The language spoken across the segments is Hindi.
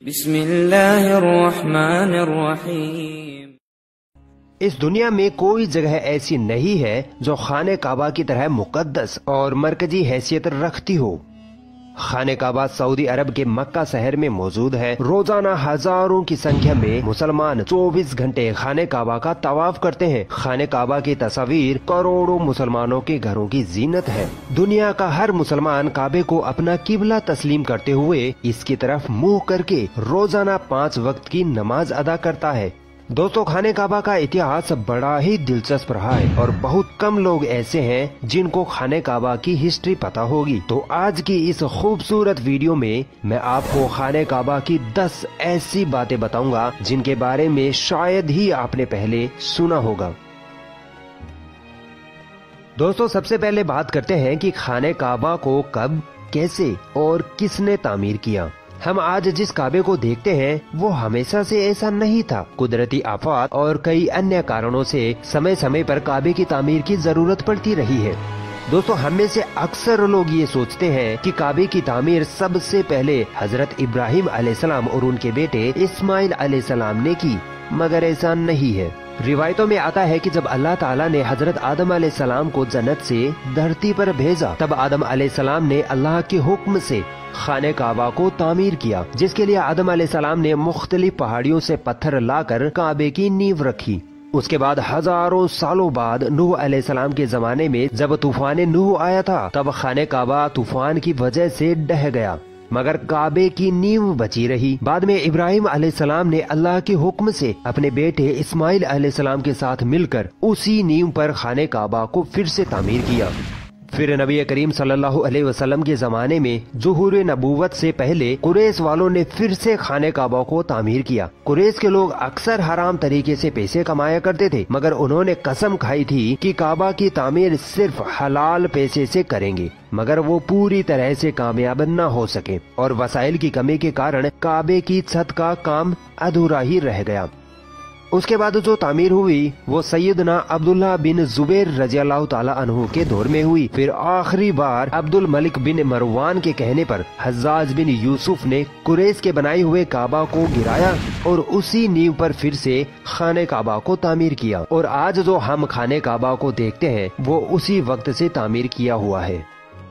बिस्मिल्लाहिर्रहमानिर्रहीम। इस दुनिया में कोई जगह ऐसी नहीं है जो खाने काबा की तरह मुकद्दस और मरकजी हैसियत रखती हो। खाने काबा सऊदी अरब के मक्का शहर में मौजूद है। रोजाना हजारों की संख्या में मुसलमान 24 घंटे खाने काबा का तवाफ करते हैं। खाने काबा की तस्वीर करोड़ों मुसलमानों के घरों की जीनत है। दुनिया का हर मुसलमान काबे को अपना किबला तस्लीम करते हुए इसकी तरफ मुंह करके रोजाना 5 वक्त की नमाज अदा करता है। दोस्तों, खाने काबा का इतिहास बड़ा ही दिलचस्प रहा है और बहुत कम लोग ऐसे हैं जिनको खाने काबा की हिस्ट्री पता होगी। तो आज की इस खूबसूरत वीडियो में मैं आपको खाने काबा की 10 ऐसी बातें बताऊंगा जिनके बारे में शायद ही आपने पहले सुना होगा। दोस्तों, सबसे पहले बात करते हैं कि खाने काबा को कब, कैसे और किसने तामीर किया। हम आज जिस काबे को देखते हैं वो हमेशा से ऐसा नहीं था। कुदरती आफात और कई अन्य कारणों से समय समय पर काबे की तामीर की जरूरत पड़ती रही है। दोस्तों, हम में से अक्सर लोग ये सोचते हैं कि काबे की तामीर सबसे पहले हजरत इब्राहिम अलैहिस्सलाम और उनके बेटे इस्माइल अलैहिस्सलाम ने की, मगर ऐसा नहीं है। रिवायतों में आता है कि जब अल्लाह ताला ने हजरत आदम अलैहिस्सलाम को जन्नत से धरती पर भेजा, तब आदम अलैहिस्सलाम ने अल्लाह के हुक्म से खाने काबा को तामीर किया, जिसके लिए आदम अलैहिस्सलाम ने मुख्तलिफ पहाड़ियों से पत्थर लाकर काबे की नींव रखी। उसके बाद हजारों सालों बाद नूह अलैहिस्सलाम के जमाने में जब तूफान नूह आया था, तब खाने काबा तूफान की वजह से ढह गया, मगर काबे की नींव बची रही। बाद में इब्राहिम अलैहिस्सलाम ने अल्लाह के हुक्म से अपने बेटे इस्माइल अलैहिस्सलाम के साथ मिलकर उसी नींव पर खाने काबा को फिर से तामीर किया। फिर नबी करीम सल्लल्लाहु अलैहि वसल्लम के जमाने में ज़ुहूर नबूवत से पहले कुरैश वालों ने फिर से खाने काबा को तामीर किया। कुरैश के लोग अक्सर हराम तरीके से पैसे कमाया करते थे, मगर उन्होंने कसम खाई थी कि काबा की तामीर सिर्फ हलाल पैसे से करेंगे, मगर वो पूरी तरह से कामयाब न हो सके और वसाइल की कमी के कारण काबे की छत का काम अधूरा ही रह गया। उसके बाद जो तामीर हुई वो सैयदना अब्दुल्ला बिन जुबैर रज़ियल्लाहु ताला अन्हु के दौर में हुई। फिर आखिरी बार अब्दुल मलिक बिन मरवान के कहने पर हज्जाज बिन यूसुफ ने कुरैश के बनाए हुए काबा को गिराया और उसी नींव पर फिर से खाने काबा को तामीर किया। और आज जो हम खाने काबा को देखते हैं वो उसी वक्त से तामीर किया हुआ है।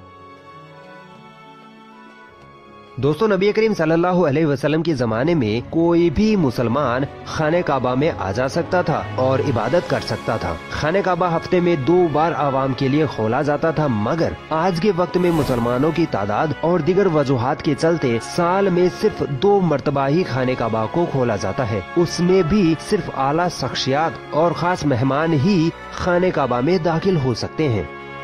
दोस्तों, नबी करीम सल्लल्लाहु अलैहि वसल्लम के जमाने में कोई भी मुसलमान खाने काबा में आ जा सकता था और इबादत कर सकता था। खाने काबा हफ्ते में 2 बार आवाम के लिए खोला जाता था, मगर आज के वक्त में मुसलमानों की तादाद और दीगर वजूहात के चलते साल में सिर्फ 2 मरतबा ही खाने काबा को खोला जाता है। उसमें भी सिर्फ आला शख्सियात और खास मेहमान ही खाने काबा में दाखिल हो सकते हैं।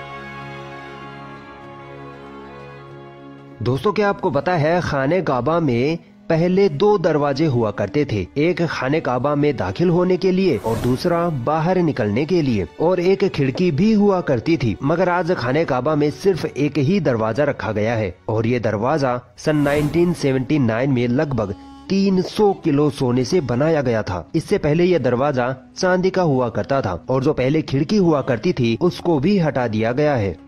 दोस्तों, क्या आपको पता है खाने काबा में पहले 2 दरवाजे हुआ करते थे, एक खाने काबा में दाखिल होने के लिए और दूसरा बाहर निकलने के लिए, और एक खिड़की भी हुआ करती थी। मगर आज खाने काबा में सिर्फ एक ही दरवाजा रखा गया है और ये दरवाजा सन 1979 में लगभग 300 किलो सोने से बनाया गया था। इससे पहले यह दरवाजा चांदी का हुआ करता था और जो पहले खिड़की हुआ करती थी उसको भी हटा दिया गया है।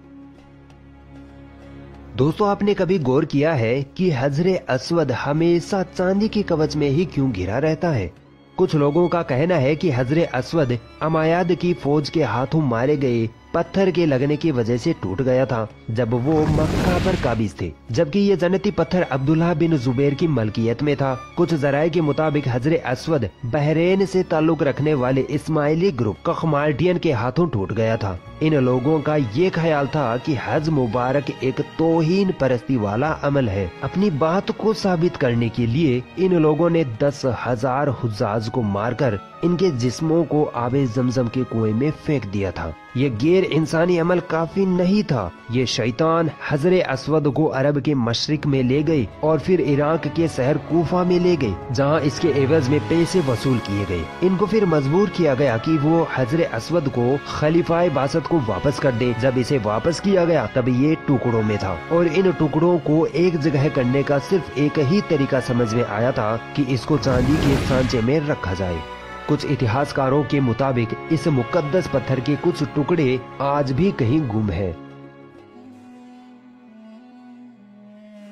दोस्तों, आपने कभी गौर किया है कि हजरे अस्वद हमेशा चांदी की कवच में ही क्यों घिरा रहता है? कुछ लोगों का कहना है कि हजरे अस्वद अमायाद की फौज के हाथों मारे गए पत्थर के लगने की वजह से टूट गया था जब वो मक्का पर काबिज थे, जबकि ये जन्नती पत्थर अब्दुल्ला बिन जुबैर की मलकियत में था। कुछ जराये के मुताबिक हजरे अस्वद बहरेन से ताल्लुक रखने वाले इस्माइली ग्रुप कखमाल्टियन के हाथों टूट गया था। इन लोगों का ये ख्याल था कि हज मुबारक एक तौहीन परस्ती वाला अमल है। अपनी बात को साबित करने के लिए इन लोगों ने 10,000 हुज्जाज को मारकर इनके जिस्मों को आबे जमजम के कुएं में फेंक दिया था। ये गैर इंसानी अमल काफी नहीं था। ये शैतान हजरे अस्वद को अरब के मशरिक में ले गए और फिर इराक के शहर कूफा में ले गए, जहाँ इसके एवज में पैसे वसूल किए गए। इनको फिर मजबूर किया गया कि वो हजरे अस्वद को खलीफाए बासत को वापस कर दे। जब इसे वापस किया गया तब ये टुकड़ों में था और इन टुकड़ों को एक जगह करने का सिर्फ एक ही तरीका समझ में आया था कि इसको चांदी के सांचे में रखा जाए। कुछ इतिहासकारों के मुताबिक इस मुकद्दस पत्थर के कुछ टुकड़े आज भी कहीं गुम हैं।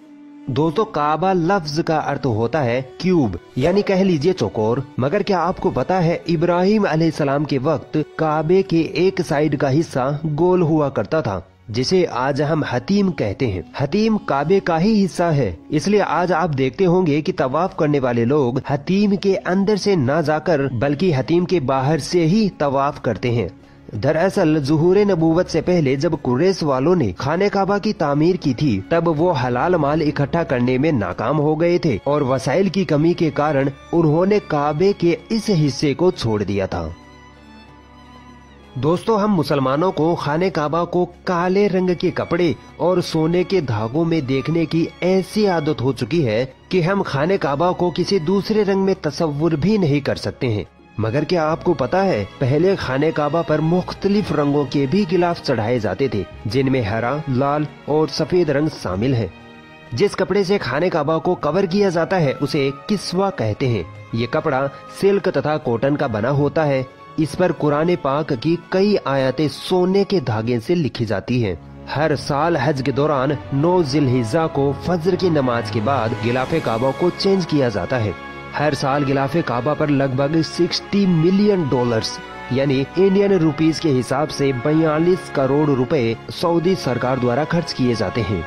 दोस्तों काबा लफ्ज का अर्थ होता है क्यूब, यानी कह लीजिए चौकोर। मगर क्या आपको पता है इब्राहिम अलैहिस्सलाम के वक्त काबे के एक साइड का हिस्सा गोल हुआ करता था, जिसे आज हम हतीम कहते हैं। हतीम काबे का ही हिस्सा है, इसलिए आज आप देखते होंगे कि तवाफ करने वाले लोग हतीम के अंदर से न जाकर बल्कि हतीम के बाहर से ही तवाफ करते हैं। दरअसल ज़ुहूर नबूवत से पहले जब कुरैश वालों ने खाने काबा की तामीर की थी, तब वो हलाल माल इकट्ठा करने में नाकाम हो गए थे और वसाइल की कमी के कारण उन्होंने काबे के इस हिस्से को छोड़ दिया था। दोस्तों हम मुसलमानों को खाने काबा को काले रंग के कपड़े और सोने के धागों में देखने की ऐसी आदत हो चुकी है कि हम खाने काबा को किसी दूसरे रंग में तस्वुर भी नहीं कर सकते हैं। मगर क्या आपको पता है पहले खाने काबा पर मुख्तलिफ रंगों के भी गिलाफ चढ़ाए जाते थे, जिनमें हरा, लाल और सफेद रंग शामिल है। जिस कपड़े से खाने काबा को कवर किया जाता है उसे किस्वा कहते हैं। ये कपड़ा सिल्क तथा कॉटन का बना होता है। इस पर कुरान पाक की कई आयतें सोने के धागे से लिखी जाती हैं। हर साल हज के दौरान 9 जिलहिज्जा को फजर की नमाज के बाद गिलाफे काबा को चेंज किया जाता है। हर साल गिलाफे काबा पर लगभग 60 मिलियन डॉलर्स यानी इंडियन रुपीस के हिसाब से 42 करोड़ रुपए सऊदी सरकार द्वारा खर्च किए जाते हैं।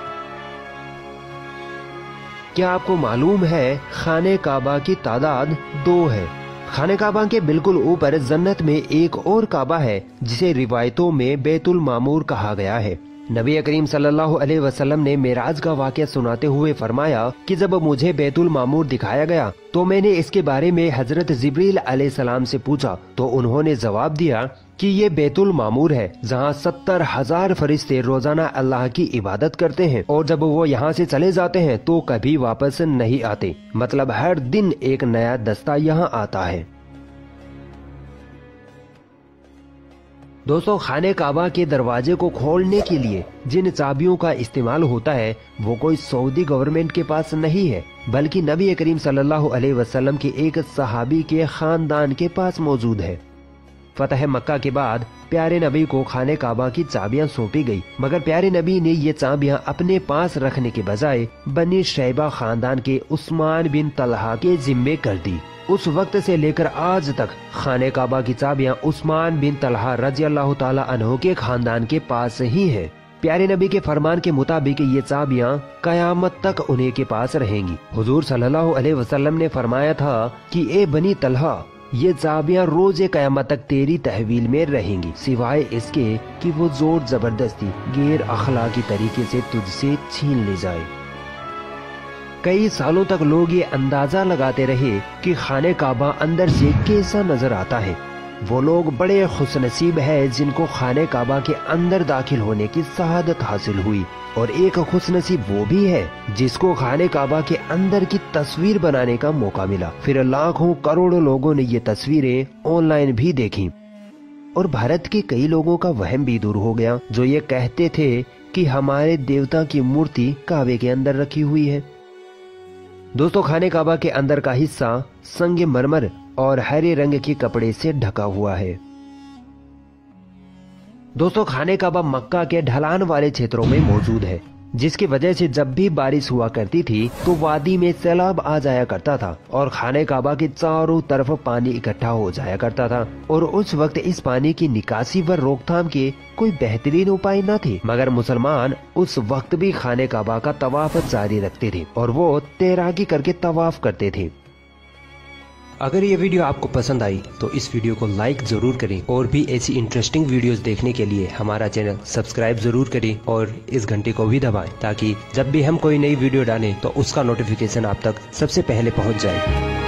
क्या आपको मालूम है खाने काबा की तादाद 2 है। खाने काबा के बिल्कुल ऊपर जन्नत में एक और काबा है जिसे रिवायतों में बैतुल मामूर कहा गया है। नबी करीम सल्लल्लाहु अलैहि वसल्लम ने मेराज का वाक़या सुनाते हुए फरमाया कि जब मुझे बैतुल मामूर दिखाया गया तो मैंने इसके बारे में हजरत जिब्रील अलैहिस्सलाम से पूछा, तो उन्होंने जवाब दिया कि ये बैतुल मामूर है जहाँ 70,000 फरिश्ते रोजाना अल्लाह की इबादत करते हैं और जब वो यहाँ से चले जाते हैं तो कभी वापस नहीं आते। मतलब हर दिन एक नया दस्ता यहाँ आता है। दोस्तों खाने काबा के दरवाजे को खोलने के लिए जिन चाबियों का इस्तेमाल होता है वो कोई सऊदी गवर्नमेंट के पास नहीं है, बल्कि नबी करीम सल्लल्लाहु अलैहि वसल्लम के एक सहाबी के खानदान के पास मौजूद है। फतह मक्का के बाद प्यारे नबी को खाने काबा की चाबियां सौंपी गई, मगर प्यारे नबी ने ये चाबियां अपने पास रखने के बजाय बनी शैबा खानदान के उस्मान बिन तलहा के जिम्मे कर दी। उस वक्त से लेकर आज तक खाने काबा की चाबियां उस्मान बिन तलहा रजी अल्लाह ताला अन्हु के खानदान के पास ही है। प्यारे नबी के फरमान के मुताबिक ये चाबियां कयामत तक उन्हीं के पास रहेंगी। हुजूर सल्लल्लाहु अलैहि वसल्लम ने फरमाया था कि ए बनी तलहा, ये चाबियां रोजे कयामत तक तेरी तहवील में रहेंगी, सिवाय इसके कि वो जोर जबरदस्ती गैर अखलाकी तरीके से तुझसे छीन ले जाए। कई सालों तक लोग ये अंदाजा लगाते रहे कि खाने काबा अंदर से कैसा नजर आता है। वो लोग बड़े खुशनसीब है जिनको खाने काबा के अंदर दाखिल होने की शहादत हासिल हुई, और एक खुशनसीब वो भी है जिसको खाने काबा के अंदर की तस्वीर बनाने का मौका मिला। फिर लाखों करोड़ों लोगों ने ये तस्वीरें ऑनलाइन भी देखी और भारत के कई लोगों का वहम भी दूर हो गया जो ये कहते थे कि हमारे देवता की मूर्ति काबे के अंदर रखी हुई है। दोस्तों खाने काबा के अंदर का हिस्सा संगमरमर और हरे रंग के कपड़े से ढका हुआ है। दोस्तों खाने काबा मक्का के ढलान वाले क्षेत्रों में मौजूद है, जिसकी वजह से जब भी बारिश हुआ करती थी तो वादी में सैलाब आ जाया करता था और खाने काबा के चारों तरफ पानी इकट्ठा हो जाया करता था। और उस वक्त इस पानी की निकासी व रोकथाम के कोई बेहतरीन उपाय न थे, मगर मुसलमान उस वक्त भी खाने काबा का तवाफ जारी रखते थे और वो तैराकी करके तवाफ करते थे। अगर ये वीडियो आपको पसंद आई तो इस वीडियो को लाइक जरूर करें और भी ऐसी इंटरेस्टिंग वीडियोस देखने के लिए हमारा चैनल सब्सक्राइब जरूर करें और इस घंटे को भी दबाएं ताकि जब भी हम कोई नई वीडियो डालें तो उसका नोटिफिकेशन आप तक सबसे पहले पहुंच जाए।